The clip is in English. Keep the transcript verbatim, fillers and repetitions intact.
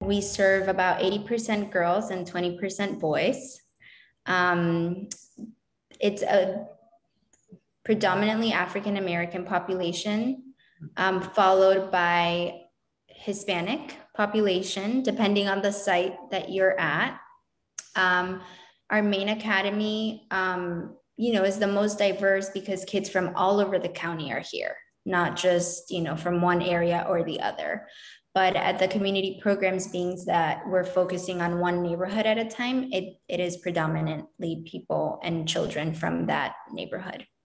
we serve about eighty percent girls and twenty percent boys. Um, it's a predominantly African-American population, um, followed by Hispanic population, depending on the site that you're at. Um, our main academy, um, you know, is the most diverse because kids from all over the county are here, not just, you know, from one area or the other. But at the community programs being that we're focusing on one neighborhood at a time, it, it is predominantly people and children from that neighborhood.